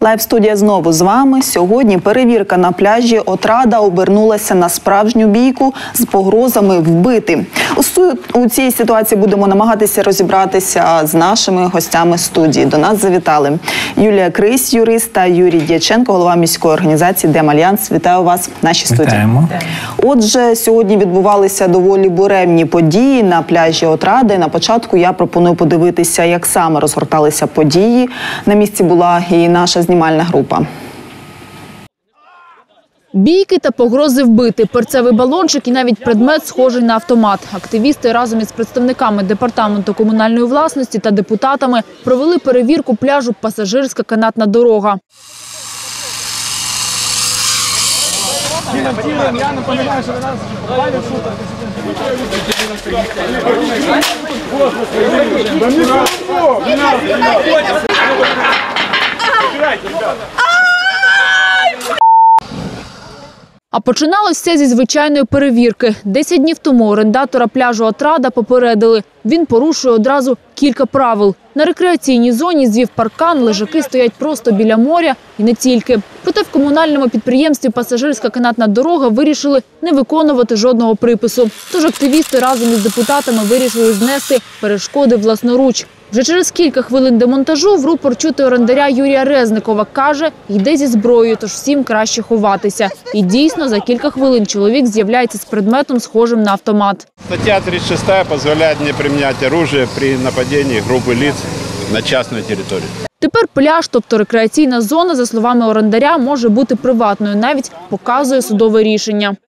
Лайв-студія знову з вами. Сьогодні перевірка на пляжі Отрада обернулася на справжню бійку з погрозами вбити. У цій ситуації будемо намагатися розібратися з нашими гостями студії. До нас завітали Юлія Крись, юрист, та Юрій Дяченко, голова міської організації «Демальянс». Вітаю вас в нашій студії. Вітаємо. Отже, сьогодні відбувалися доволі буремні події на пляжі Отради. На початку я пропоную подивитися, як саме розгорталися події. На місці була і наша знімальна група. Бійки та погрози вбити, перцевий балончик і навіть предмет, схожий на автомат. Активісти разом із представниками департаменту комунальної власності та депутатами провели перевірку пляжу «Пасажирська канатна дорога». Я напоминаю, що нас бавить шуток. А починалось все зі звичайної перевірки. 10 днів тому орендатора пляжу Отрада попередили. Він порушує одразу кілька правил. На рекреаційній зоні звів паркан, лежаки стоять просто біля моря і не тільки. Проте в комунальному підприємстві «Пасажирська канатна дорога» вирішили не виконувати жодного припису. Тож активісти разом із депутатами вирішили знести перешкоди власноруч. Вже через кілька хвилин демонтажу в рупор чути орендаря Юрія Резникова. Каже, йде зі зброєю, тож всім краще ховатися. І дійсно, за кілька хвилин чоловік з'являється з предметом, схожим на автомат. Стаття 36 дозволяє не приміняти оружие при нападенні групи лиц на частну територію. Тепер пляж, тобто рекреаційна зона, за словами орендаря, може бути приватною. Навіть показує судове рішення.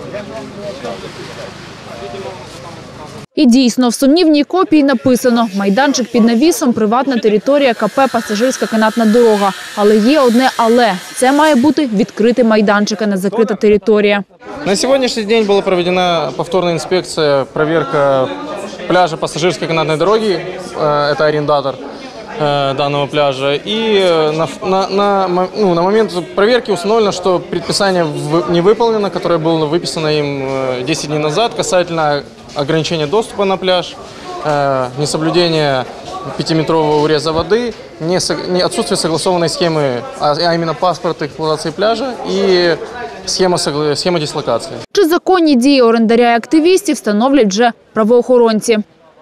І дійсно, в сумнівній копії написано «Майданчик під навісом, приватна територія КП «Пасажирська канатна дорога». Але є одне «але». Це має бути відкритий майданчик, а не закрита територія. На сьогоднішній день була проведена повторна інспекція, перевірка пляжа «Пасажирської канатної дороги», це орендатор данного пляжа. И на момент проверки установлено, что предписание не выполнено, которое было выписано им 10 дней назад, касательно ограничения доступа на пляж, несоблюдения 5-метрового уреза воды, отсутствие согласованной схемы, а именно паспорт эксплуатации пляжа и схема дислокации. Чи законні дії орендаря і активістів встановлять вже правоохоронці.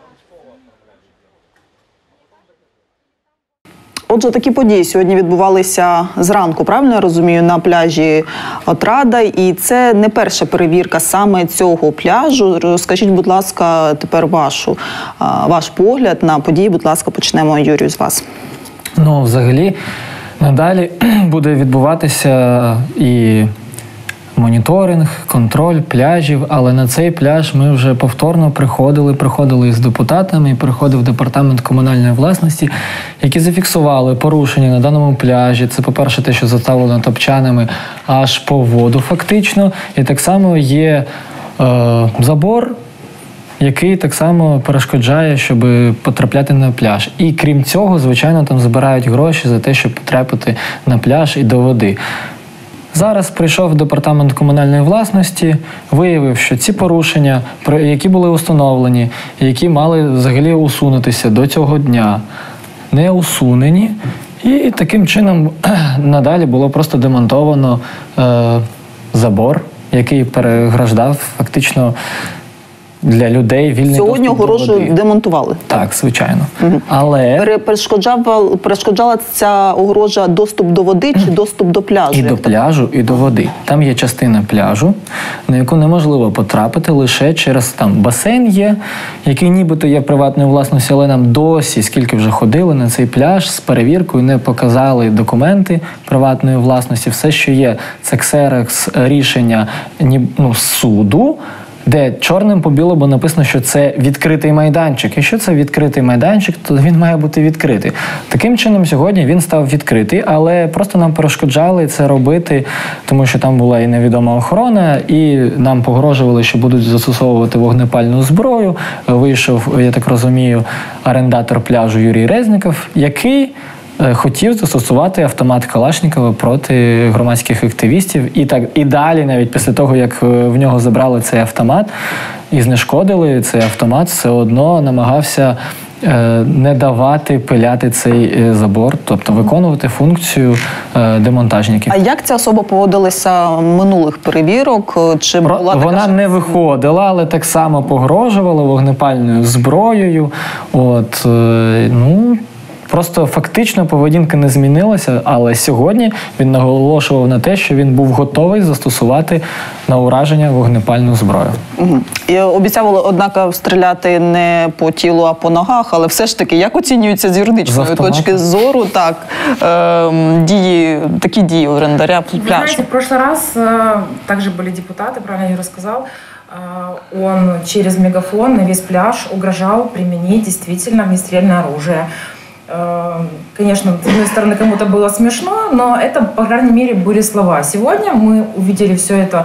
Отже, такі події сьогодні відбувалися зранку, правильно я розумію, на пляжі Отрада. І це не перша перевірка саме цього пляжу. Розкажіть, будь ласка, тепер ваш погляд на події. Будь ласка, почнемо, Юрію, з вас. Ну, взагалі, надалі буде відбуватися і моніторинг, контроль пляжів, але на цей пляж ми вже повторно приходили з депутатами, приходив департамент комунальної власності, які зафіксували порушення на даному пляжі. Це, по-перше, те, що заставлено топчанами аж по воду фактично, і так само є забор, який так само перешкоджає, щоб потрапляти на пляж. І крім цього, звичайно, там збирають гроші за те, щоб потрапити на пляж і до води. Зараз прийшов департамент комунальної власності, виявив, що ці порушення, які були установлені, які мали взагалі усунутися до цього дня, не усунені. І таким чином надалі було просто демонтовано забор, який переграждав фактично для людей вільний сьогодні доступ до води. огорожу демонтували? Так, звичайно. Але перешкоджала ця огорожа доступ до води чи доступ до пляжу? І до пляжу, і до води. Там є частина пляжу, на яку неможливо потрапити лише через там басейн є, який нібито є приватною власністю, але нам досі, скільки вже ходили на цей пляж з перевіркою, не показали документи приватної власності. Все, що є, це ксерокс рішення суду, де чорним по білому написано, що це відкритий майданчик. Якщо це відкритий майданчик, то він має бути відкритий. Таким чином, сьогодні він став відкритий, але просто нам перешкоджали це робити, тому що там була і невідома охорона, і нам погрожували, що будуть застосовувати вогнепальну зброю. Вийшов, я так розумію, орендатор пляжу Юрій Резников, який хотів застосувати автомат Калашникова проти громадських активістів. І далі, навіть після того, як в нього забрали цей автомат і знешкодили цей автомат, все одно намагався не давати пиляти цей забор, тобто виконувати функцію демонтажників. А як ця особа поводилася минулих перевірок? Чи була така Вона не виходила, але так само погрожувала вогнепальною зброєю. Просто фактично поведінка не змінилася, але сьогодні він наголошував на те, що він був готовий застосувати на ураження вогнепальну зброю. І обіцяв, однак, стріляти не по тілу, а по ногах, але все ж таки, як оцінюється з юридичної точки зору такі дії орендаря пляжу? Вы знаете, в прошлый раз также были депутаты, правильно Юра сказал, он через мегафон на весь пляж угрожал применить действительно огнестрельное оружие. Конечно, с одной стороны, кому-то было смешно, но это, по крайней мере, были слова. Сегодня мы увидели все это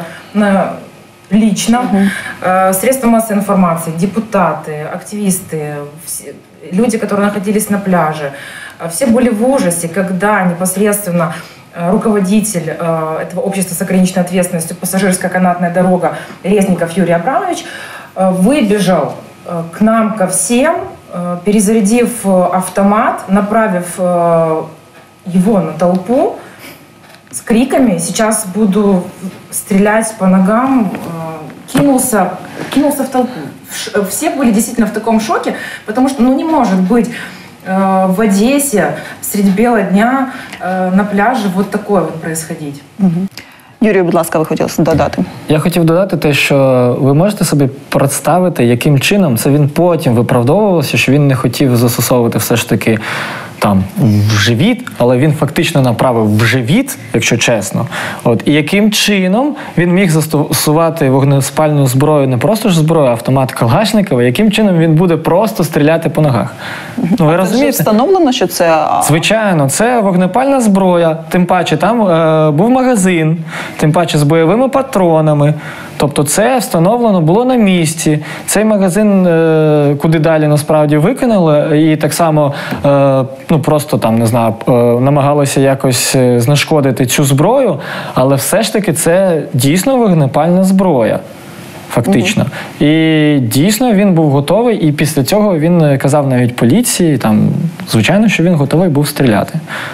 лично. Средства массовой информации, депутаты, активисты, люди, которые находились на пляже, все были в ужасе, когда непосредственно руководитель этого общества с ограниченной ответственностью «Пассажирская канатная дорога» Резников Юрий Абрамович выбежал к нам, ко всем, перезарядив автомат, направив его на толпу с криками «Сейчас буду стрелять по ногам», кинулся в толпу. Все были действительно в таком шоке, потому что не может быть в Одессе средь бела дня на пляже вот такое вот происходить. Юрію, будь ласка, ви хотіли додати? Я хотів додати те, що ви можете собі представити, яким чином це він потім виправдовувався, що він не хотів застосовувати все ж таки там в живіт, але він фактично направив в живіт, якщо чесно. І яким чином він міг застосувати вогнепальну зброю, не просто ж зброю, а автомат Калашникова, яким чином він буде просто стріляти по ногах. Ви розумієте? Це встановлено, що це... Звичайно, це вогнепальна зброя, тим паче там був магазин, тим паче з бойовими патронами. Тобто це встановлено було на місці. Цей магазин куди далі насправді викинули і так само просто там, не знаю, намагалися якось знешкодити цю зброю, але все ж таки це дійсно вогнепальна зброя. Фактично. І дійсно він був готовий, і після цього він казав навіть поліції, звичайно, що він готовий був стріляти.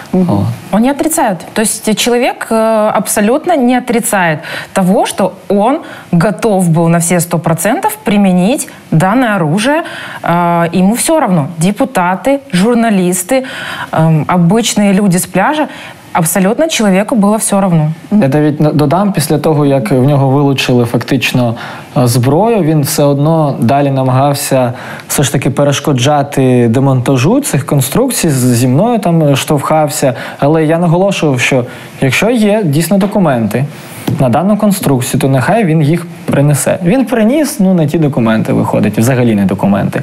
Он не отрицает. То есть человек абсолютно не отрицает того, что он готов был на все 100% применить данное оружие. Ему все равно. Депутаты, журналисты, обычные люди с пляжа, абсолютно чоловіку було все одно. Я навіть додам, після того, як в нього вилучили фактично зброю, він все одно далі намагався все ж таки перешкоджати демонтажу цих конструкцій, зі мною там штовхався. Але я наголошував, що якщо є дійсно документи на дану конструкцію, то нехай він їх принесе. Він приніс, не ті документи виходить, взагалі не документи.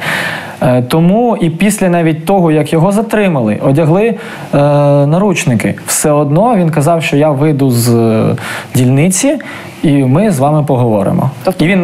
Тому і після навіть того, як його затримали, одягли наручники, все одно він казав, що я вийду з дільниці і ми з вами поговоримо. Тобто, і він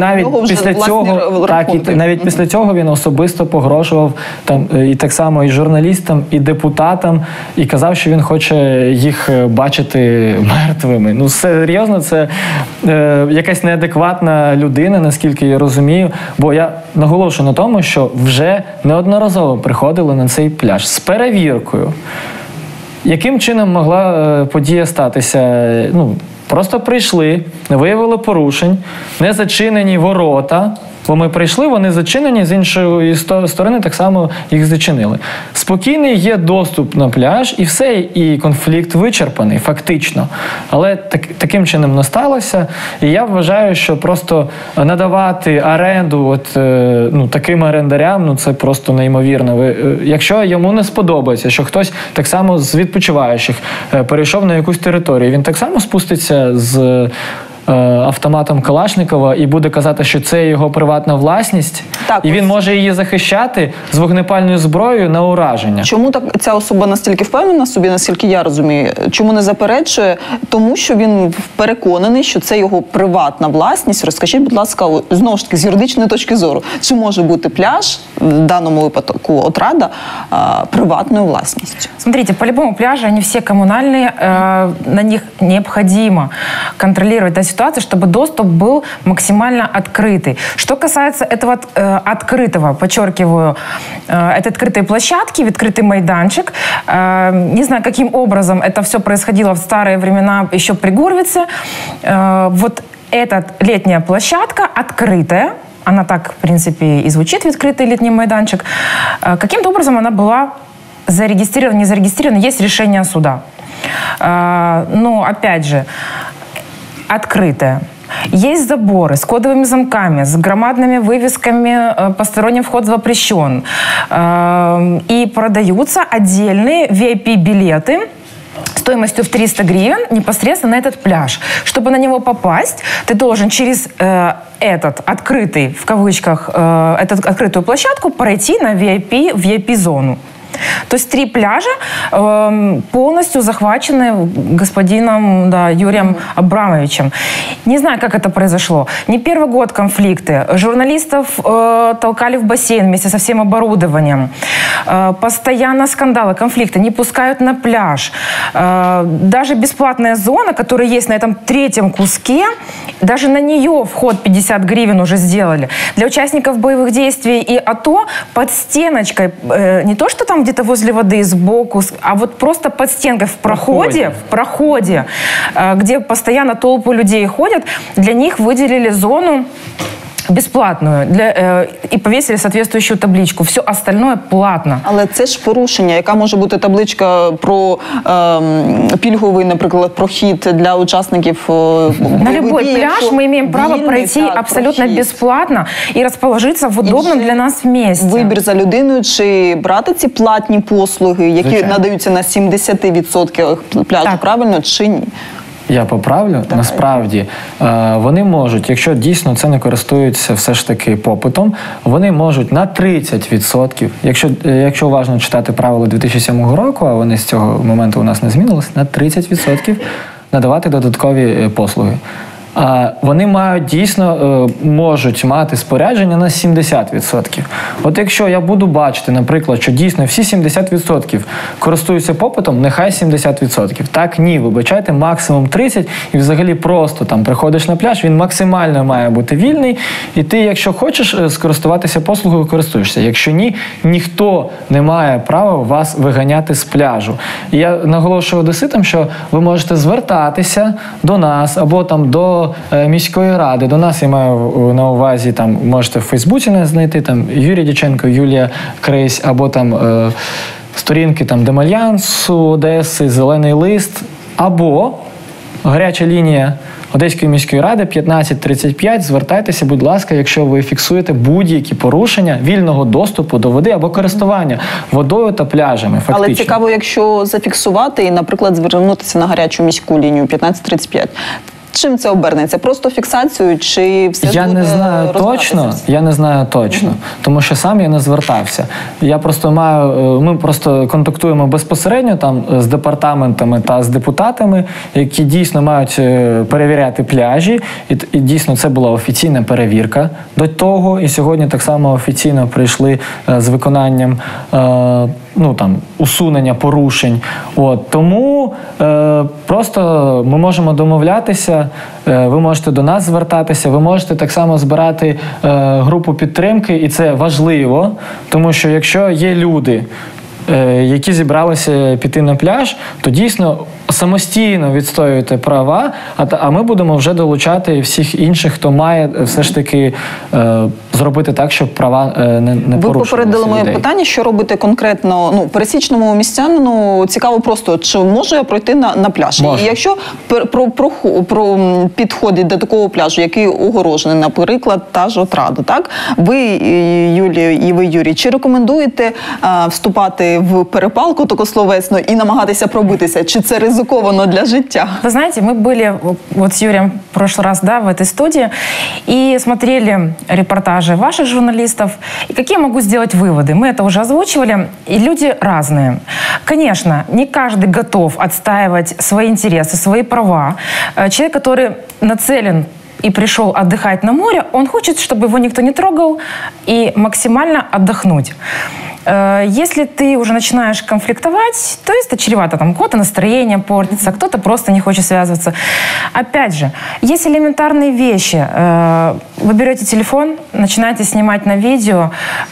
навіть після цього він особисто погрожував і так само і журналістам, і депутатам, і казав, що він хоче їх бачити мертвими. Серйозно, це якась неадекватна людина, наскільки я розумію, бо я наголошую на тому, що вже неодноразово приходили на цей пляж з перевіркою. Яким чином могла подія статися? Просто прийшли, не виявили порушень, не зачинені ворота, бо ми прийшли, вони зачинені, з іншої сторони так само їх зачинили. Спокійний є доступ на пляж і все, і конфлікт вичерпаний, фактично. Але таким чином не сталося. І я вважаю, що просто надавати оренду таким орендарям, це просто неймовірно. Якщо йому не сподобається, що хтось так само з відпочиваючих перейшов на якусь територію, він так само спуститься з автоматом Калашникова і буде казати, що це його приватна власність, і він може її захищати з вогнепальною зброєю на ураження. Чому ця особа настільки впевнена в собі, наскільки я розумію? Чому не заперечує? Тому що він переконаний, що це його приватна власність. Розкажіть, будь ласка, знову ж таки, з юридичної точки зору, чи може бути пляж, в даному випадку Отрада, приватною власністю? Смотрите, по любому пляжу, они все коммунальные, на них необходимо контролировать. То есть ситуации, чтобы доступ был максимально открытый. Что касается этого открытого, подчеркиваю, этой открытой площадки, открытый майданчик, не знаю, каким образом это все происходило в старые времена еще при Гурвице, вот эта летняя площадка открытая, она так, в принципе, и звучит, открытый летний майданчик, каким-то образом она была зарегистрирована, не зарегистрирована, есть решение суда. Но, опять же, открытая. Есть заборы с кодовыми замками, с громадными вывесками «Посторонний вход запрещен». И продаются отдельные VIP-билеты стоимостью в 300 гривен непосредственно на этот пляж. Чтобы на него попасть, ты должен через этот открытый, в кавычках, открытую площадку пройти на VIP-зону. То есть 3 пляжа полностью захвачены господином Юрием Абрамовичем. Не знаю, как это произошло. Не первый год конфликты. Журналистов толкали в бассейн вместе со всем оборудованием. Постоянно скандалы, конфликты. Не пускают на пляж. Даже бесплатная зона, которая есть на этом 3-м куске, даже на нее вход 50 гривен уже сделали. Для участников боевых действий и АТО под стеночкой, не то что там где-то возле воды сбоку, а вот просто под стенкой в проходе, где постоянно толпы людей ходят, для них выделили зону безплатную і повісили соответствующую табличку. Все остальное платно. Але це ж порушення. Яка може бути табличка про пільговий, наприклад, прохід для учасників на любой пляж мы имеем право пройти абсолютно бесплатно и расположиться в удобном для нас месте. Вибір за людиною, чи брати ці платні послуги, які надаються на 70% пляжу, правильно, чи ні? Я поправлю. Насправді, вони можуть, якщо дійсно це не користуються все ж таки попитом, вони можуть на 30%, якщо уважно читати правила 2007 року, а вони з цього моменту у нас не змінилися, на 30% надавати додаткові послуги. Вони мають дійсно, можуть мати спорядження на 70%. От якщо я буду бачити, наприклад, що дійсно всі 70% користуються попитом, нехай 70%. Так, ні, вибачайте, максимум 30%, і взагалі просто там приходиш на пляж, він максимально має бути вільний, і ти, якщо хочеш скористуватися послугою, користуєшся. Якщо ні, ніхто не має права вас виганяти з пляжу. І я наголошую одеситам, що ви можете звертатися до нас або там до міської ради. До нас я маю на увазі, там можете в Фейсбуці нас знайти, там Юрій Дяченко, Юлія Крейсь, або там сторінки там Демальянсу, Одеси, Зелений лист, або гаряча лінія Одеської міської ради 1535. Звертайтеся, будь ласка, якщо ви фіксуєте будь-які порушення вільного доступу до води або користування водою та пляжами. Фактично. Але цікаво, якщо зафіксувати і, наприклад, звернутися на гарячу міську лінію 1535. Чим це обернеться? Просто фіксацією чи все я буде не знаю точно, я не знаю точно, тому що сам я не звертався. Я просто ми просто контактуємо безпосередньо там з департаментами та з депутатами, які дійсно мають перевіряти пляжі, і дійсно це була офіційна перевірка до того, і сьогодні так само офіційно прийшли з виконанням усунення порушень. Тому просто ми можемо домовлятися, ви можете до нас звертатися, ви можете так само збирати групу підтримки, і це важливо, тому що якщо є люди, які зібралися піти на пляж, то дійсно самостійно відстоюєте права, а ми будемо вже долучати всіх інших, хто має все ж таки зробити так, щоб права не порушувалися. Ви попередили моє питання, що робити конкретно пересічному містянину. Цікаво просто, чи можу я пройти на пляж? Може. І якщо підходить до такого пляжу, який огорожений, наприклад, та ж Отрада, так? Ви, Юлія, і ви, Юрій, чи рекомендуєте вступати в перепалку таку словесну і намагатися пробитися? Чи це ризиковано для життя? Вы знаете, мы были вот с Юрием в прошлый раз, в этой студии и смотрели репортажи ваших журналистов. И какие могу сделать выводы? Мы это уже озвучивали, и люди разные. Конечно, не каждый готов отстаивать свои интересы, свои права. Человек, который нацелен и пришел отдыхать на море, он хочет, чтобы его никто не трогал и максимально отдохнуть. Если ты уже начинаешь конфликтовать, то это чревато. Там, у кого-то настроение портится, кто-то просто не хочет связываться. Опять же, есть элементарные вещи. Вы берете телефон, начинаете снимать на видео.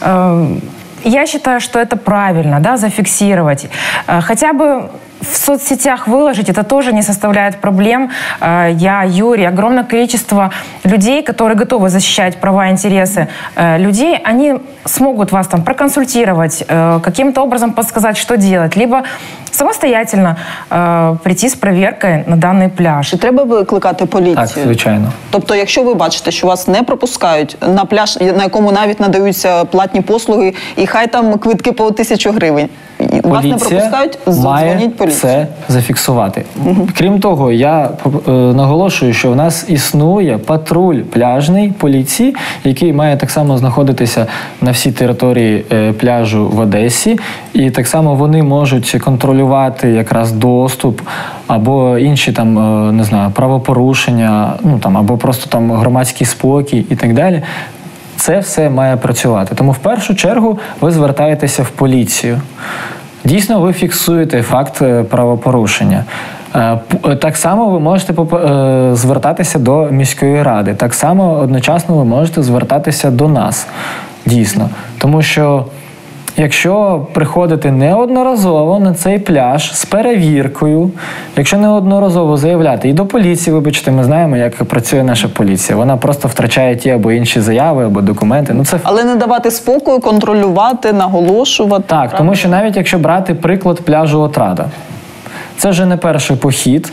Я считаю, что это правильно, да, зафиксировать. Хотя бы в соцсетях выложить, это тоже не составляет проблем. Я, Юрий, огромное количество людей, которые готовы защищать права и интересы людей, они смогут вас там проконсультировать, каким-то образом подсказать, что делать, либо самостоятельно прийти з проверкою на даний пляж. Чи треба викликати поліцію? Так, звичайно. Тобто, якщо ви бачите, що вас не пропускають на пляж, на якому навіть надаються платні послуги, і хай там квитки по 1000 гривень, вас не пропускають, має дзвоніть поліцію. це зафіксувати. Крім того, я наголошую, що в нас існує патруль пляжний поліції, який має так само знаходитися на всій території пляжу в Одесі, і так само вони можуть контролювати якраз доступ або інші там, не знаю, правопорушення, ну там або просто там громадський спокій і так далі. Це все має працювати. Тому в першу чергу ви звертаєтеся в поліцію. Дійсно, ви фіксуєте факт правопорушення. Так само ви можете звертатися до міської ради. Так само одночасно ви можете звертатися до нас. Дійсно. Тому що якщо приходити неодноразово на цей пляж з перевіркою, якщо неодноразово заявляти, і до поліції, вибачте, ми знаємо, як працює наша поліція. Вона просто втрачає ті або інші заяви, або документи. Ну, це... Але не давати спокою, контролювати, наголошувати. Так, правильно? Тому що навіть якщо брати приклад пляжу Отрада, це вже не перший похід,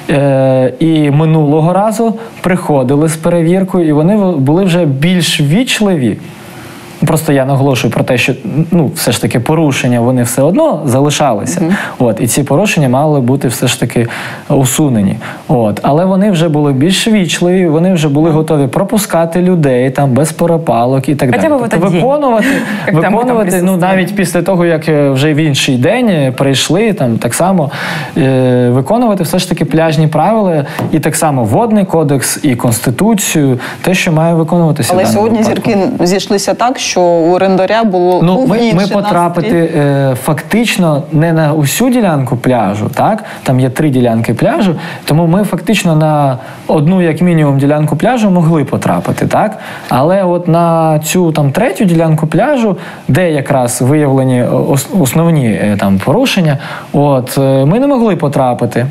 і минулого разу приходили з перевіркою, і вони були вже більш ввічливі. Просто я наголошую про те, що все ж таки порушення вони все одно залишалися. І ці порушення мали бути все ж таки усунені. Але вони вже були більш вічливі, вони вже були готові пропускати людей там без перепалок і так далі. Тобто виконувати навіть після того, як вже в інший день прийшли, там так само виконувати все ж таки пляжні правила і так само водний кодекс і конституцію, те, що має виконуватися. Але сьогодні зірки зійшлися так, що у орендаря було ми потрапити фактично не на усю ділянку пляжу, так? Там є 3 ділянки пляжу, тому ми фактично на одну, як мінімум, ділянку пляжу могли потрапити, так? Але от на цю там 3-ю ділянку пляжу, де якраз виявлені основні там порушення, ми не могли потрапити.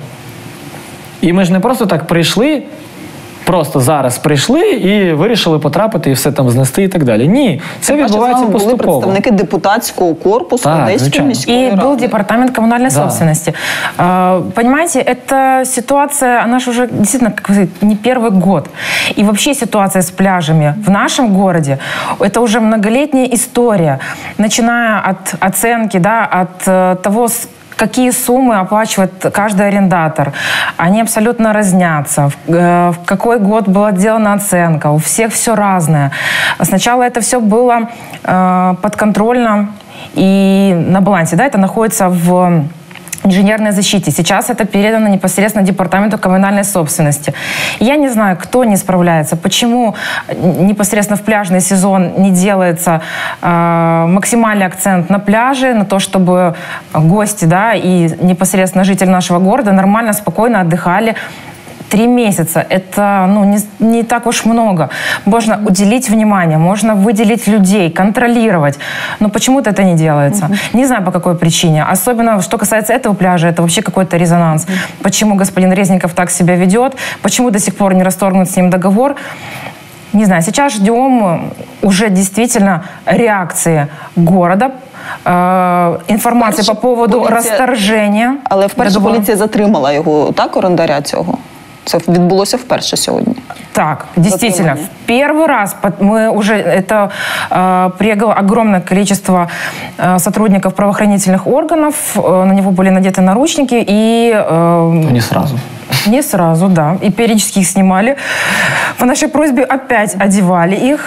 І ми ж не просто так прийшли, просто зараз прийшли і вирішили потрапити і все там знести і так далі. Ні, це відбувається поступово. Були представники депутатського корпусу Одеської міської ради. И был департамент коммунальной собственности. Понимаете, эта ситуация, она же уже действительно, как сказать, не первый год. И вообще ситуация с пляжами в нашем городе, это уже многолетняя история. Начиная от оценки, от того, какие суммы оплачивает каждый арендатор. Они абсолютно разнятся. В какой год была сделана оценка. У всех все разное. Сначала это все было подконтрольно и на балансе. Это находится в инженерной защите. Сейчас это передано непосредственно департаменту коммунальной собственности. Я не знаю, кто не справляется, почему непосредственно в пляжный сезон не делается максимальный акцент на пляже, на то, чтобы гости, и непосредственно жители нашего города нормально, спокойно отдыхали. 3 месяца – это не так уж много. Можно уделить внимание, можно выделить людей, контролировать. Но почему-то это не делается. Не знаю, по какой причине. Особенно, что касается этого пляжа, это вообще какой-то резонанс. Почему господин Резников так себя ведет, почему до сих пор не расторгнут с ним договор. Не знаю, сейчас ждем уже действительно реакции города, інформації по поводу розторження. Але вперше поліція затримала його, так, орендаря цього? Це відбулося вперше сьогодні. Так, действительно. В первый раз мы уже, это приехало огромное количество сотрудников правоохранительных органов, на него были надеты наручники и... Не сразу. Не сразу, да. И периодически их снимали. По нашей просьбе опять одевали их.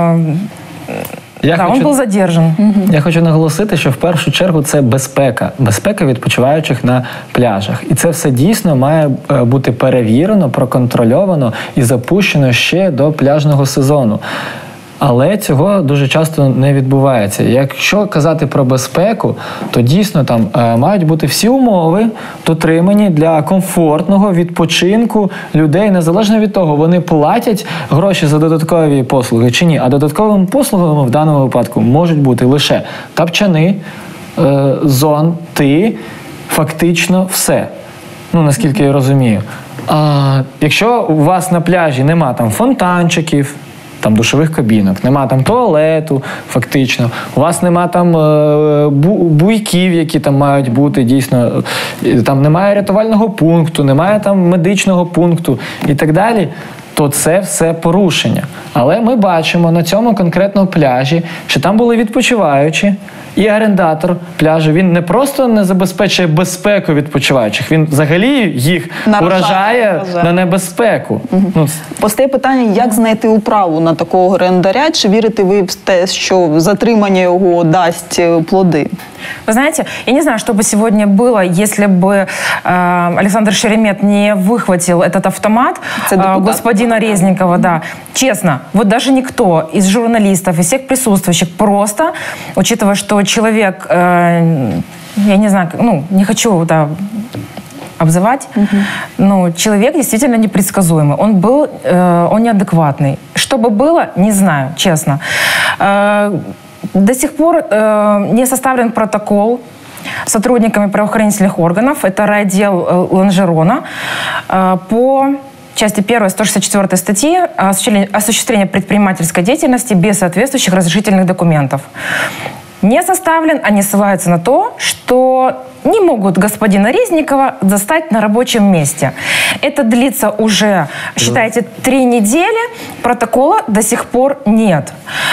Він був задержаний. Я хочу наголосити, що в першу чергу це безпека. Безпека відпочиваючих на пляжах. І це все дійсно має бути перевірено, проконтрольовано і запущено ще до пляжного сезону. Але цього дуже часто не відбувається. Якщо казати про безпеку, то дійсно там мають бути всі умови дотримані для комфортного відпочинку людей, незалежно від того, вони платять гроші за додаткові послуги чи ні. А додатковими послугами в даному випадку можуть бути лише тапчани, зонти, фактично все. Ну, наскільки я розумію. А якщо у вас на пляжі нема там фонтанчиків, там душових кабінок, нема там туалету, фактично, у вас нема там буйків, які там мають бути, дійсно, там немає рятувального пункту, немає там медичного пункту і так далі, то це все порушення. Але ми бачимо на цьому конкретному пляжі, що там були відпочиваючі, і орендатор пляжу, він не просто не забезпечує безпеку відпочиваючих, він взагалі їх уражає на небезпеку. Ну, постає питання, як знайти управу на такого орендаря? Чи вірите ви в те, що затримання його дасть плоди? Вы знаете, я не знаю, что бы сегодня было, если бы Александр Шеремет не выхватил этот автомат господина Резникова. Да. Честно, вот даже никто из журналистов, из всех присутствующих просто, учитывая, что человек, я не знаю, ну, не хочу, да, обзывать, но человек действительно непредсказуемый. Он неадекватный. Что бы было, не знаю, честно. До сих пор не составлен протокол сотрудниками правоохранительных органов. Это райотдел Ланжерона по части 1 164 статьи «Осуществление предпринимательской деятельности без соответствующих разрешительных документов». Не составлен, они ссылаются на то, что не могут господина Резникова застать на рабочем месте. Это длится уже, считайте, 3 недели, протокола до сих пор нет.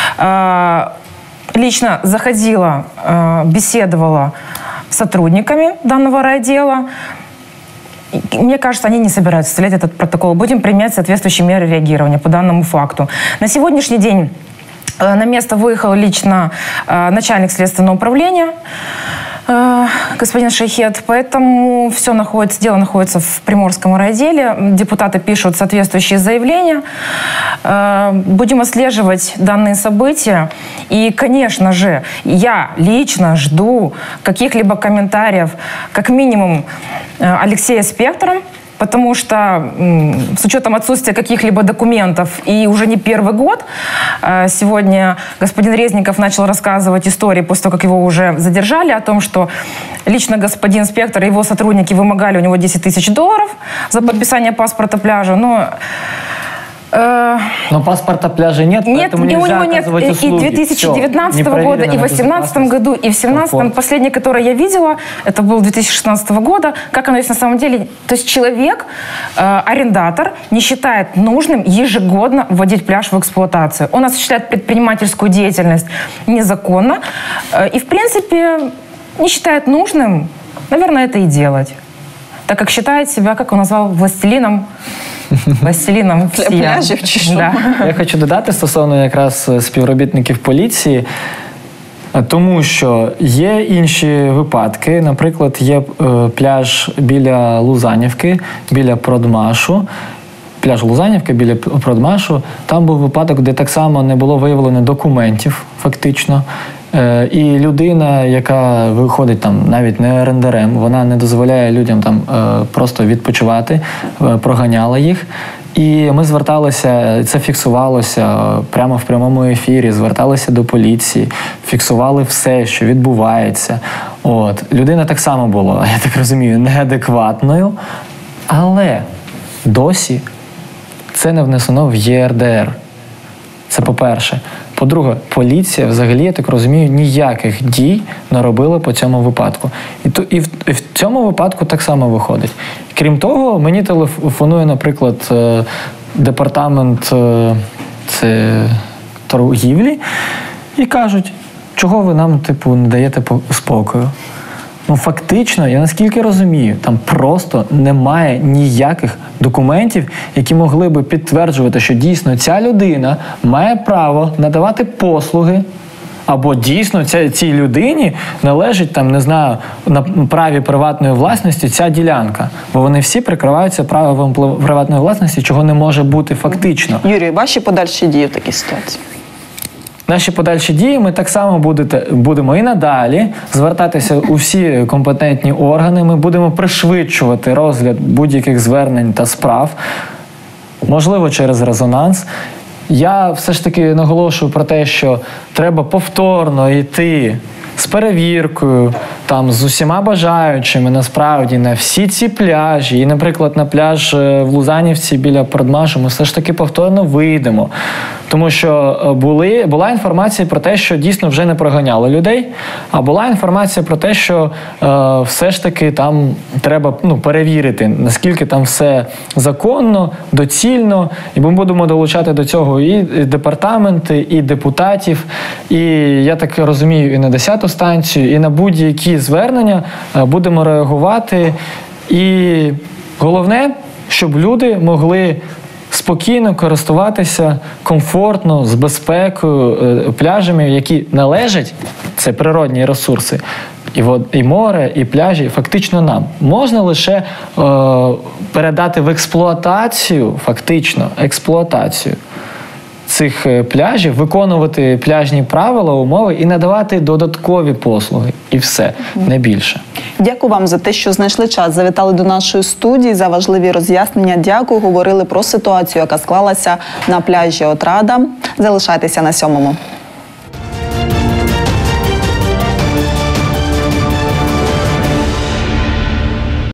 Лично заходила, беседовала с сотрудниками данного райотдела. Мне кажется, они не собираются составлять этот протокол. Будем применять соответствующие меры реагирования по данному факту. На сегодняшний день на место выехал лично начальник следственного управления, господин Шейхет, поэтому дело находится в Приморском райотделе. Депутаты пишут соответствующие заявления. Будем отслеживать данные события. И, конечно же, я лично жду каких-либо комментариев, как минимум, Алексея Спектра, потому что с учетом отсутствия каких-либо документов и уже не первый год, сегодня господин Резников начал рассказывать истории после того, как его уже задержали, о том, что лично господин Спектр и его сотрудники вымогали у него $10 000 за подписание паспорта пляжа, но паспорта пляжа нет, нет, поэтому нельзя у него нет оказывать услуги. и 2019 года, и в 2018 году, и в 2017. Последний, который я видела, это был 2016 года. Как оно есть на самом деле? То есть человек, арендатор, не считает нужным ежегодно вводить пляж в эксплуатацию. Он осуществляет предпринимательскую деятельность незаконно и, в принципе, не считает нужным, наверное, это и делать. Так как считает себя, как он назвал, властелином для пляжів чи що? Да. Я хочу додати стосовно якраз співробітників поліції, тому що є інші випадки. Наприклад, є пляж біля Лузанівки, біля Продмашу. Пляж Лузанівки біля Продмашу. Там був випадок, де так само не було виявлено документів, фактично. І людина, яка виходить там навіть не орендарем, вона не дозволяє людям там просто відпочивати, проганяла їх. І ми зверталися, це фіксувалося прямо в прямому ефірі, зверталися до поліції, фіксували все, що відбувається. Людина так само була, я так розумію, неадекватною, але досі це не внесено в ЄРДР. Це по-перше. По-друге, поліція взагалі, я так розумію, ніяких дій не робила по цьому випадку. І в цьому випадку так само виходить. Крім того, мені телефонує, наприклад, департамент торгівлі і кажуть, чого ви нам, не даєте спокою. Фактично, я наскільки розумію, там просто немає ніяких документів, які могли би підтверджувати, що дійсно ця людина має право надавати послуги, або дійсно цій людині належить, там, не знаю, на праві приватної власності ця ділянка. Бо вони всі прикриваються правом приватної власності, чого не може бути фактично. Юрій, ваші подальші дії в такій ситуації? наші подальші дії, ми так само будемо і надалі звертатися у всі компетентні органи, ми будемо пришвидшувати розгляд будь-яких звернень та справ, можливо, через резонанс. Я все ж таки наголошую про те, що треба повторно йти з перевіркою, там, з усіма бажаючими, насправді, на всі ці пляжі. І, наприклад, на пляж в Лузанівці біля Продмажу ми все ж таки повторно вийдемо. Тому що була інформація про те, що дійсно вже не проганяли людей, а була інформація про те, що все ж таки там треба перевірити, наскільки там все законно, доцільно. І ми будемо долучати до цього і департаменти, і депутатів, і, я так розумію, і на 10-ту станцію, і на будь-які звернення будемо реагувати. І головне, щоб люди могли спокійно користуватися комфортно, з безпекою пляжами, які належать, це природні ресурси, і море, і пляжі, фактично нам. Можна лише передати в експлуатацію, фактично, експлуатацію цих пляжів, виконувати пляжні правила, умови і надавати додаткові послуги. І все, не більше. Дякую вам за те, що знайшли час, завітали до нашої студії, за важливі роз'яснення. Дякую, говорили про ситуацію, яка склалася на пляжі Отрада. Залишайтеся на 7-му.